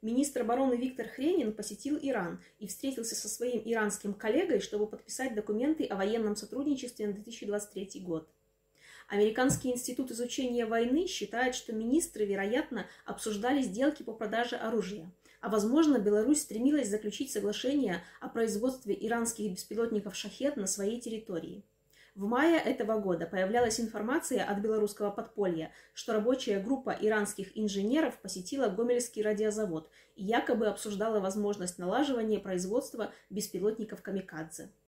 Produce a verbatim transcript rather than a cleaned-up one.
Министр обороны Виктор Хренин посетил Иран и встретился со своим иранским коллегой, чтобы подписать документы о военном сотрудничестве на две тысячи двадцать третий год. Американский институт изучения войны считает, что министры, вероятно, обсуждали сделки по продаже оружия. А возможно, Беларусь стремилась заключить соглашение о производстве иранских беспилотников «Шахед» на своей территории. В мае этого года появлялась информация от белорусского подполья, что рабочая группа иранских инженеров посетила Гомельский радиозавод и якобы обсуждала возможность налаживания производства беспилотников «Камикадзе».